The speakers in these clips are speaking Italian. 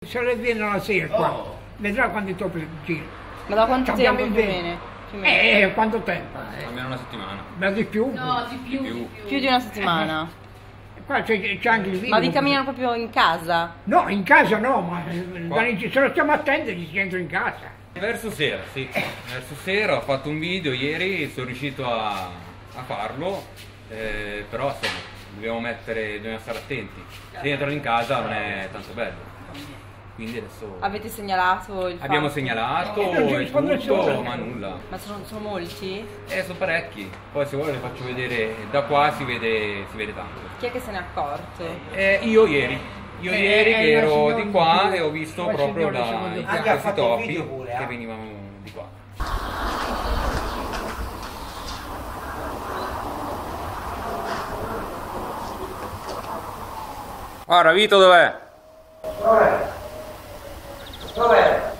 Se le viene la sera qua, vedrà quando i topi girano. Ma da quanto tempo più o meno? Quanto tempo? Almeno una settimana. Ma di più? No, di più. Più di una settimana. Qua c'è anche il video. Ma vi camminano proprio in casa? No, in casa no, ma se lo stiamo attendendo ci entro in casa. Verso sera, sì. Verso sera ho fatto un video ieri, sono riuscito a farlo, però insomma, dobbiamo stare attenti. Se entrano in casa non è tanto bello. Quindi adesso Avete segnalato il abbiamo fatto? segnalato e tutto, ma nulla. Ma sono molti? Sono parecchi. Poi se vuole le faccio vedere, da qua si vede tanto. Chi è che se n'è accorto? Io ieri che ero signora, di qua signora, e ho visto poi proprio signora, signora, anche ha questi fatto topi video pure, che venivano di qua. Ora Vito dov'è? Dov'è?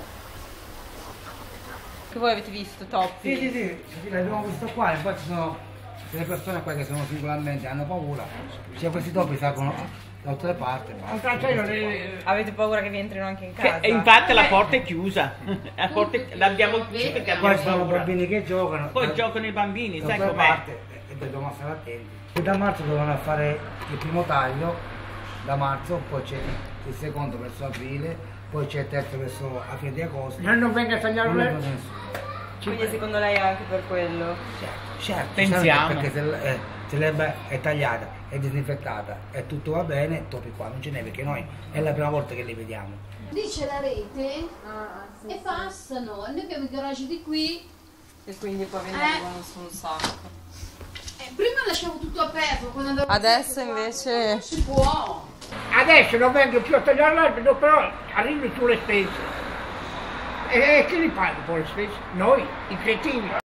Che voi avete visto topi? Sì, l'abbiamo visto qua, e poi ci sono delle persone qua che sono singolarmente, hanno paura. Cioè questi topi salgono da tutte le parti. Avete paura che vi entrino anche in casa? E infatti la porta è chiusa, l'abbiamo chiusa perché Poi abbiamo ci sono paura. bambini che giocano. Poi giocano i bambini, da sai tutte le com'è? parti, e dobbiamo stare attenti. E da marzo dovevano fare il primo taglio, da marzo, poi c'è il secondo verso aprile, poi c'è il terzo verso a fine di agosto. Non venga a tagliare Non è le... venuto nessuno. Quindi secondo lei anche per quello? Certo, Pensiamo. perché se l'erba è tagliata, è disinfettata e tutto va bene, topi qua non ce n'è, perché noi è la prima volta che li vediamo. Lì c'è la rete e passano. Noi abbiamo il garage di qui. E quindi poi ve ne arrivano su un sacco. Prima lasciamo tutto aperto. Quando andavo Adesso invece... non si può. Adesso non vengo più a tagliare l'albero, però arrivo sulle spese. E chi li paga poi le spese? Noi, i cretini.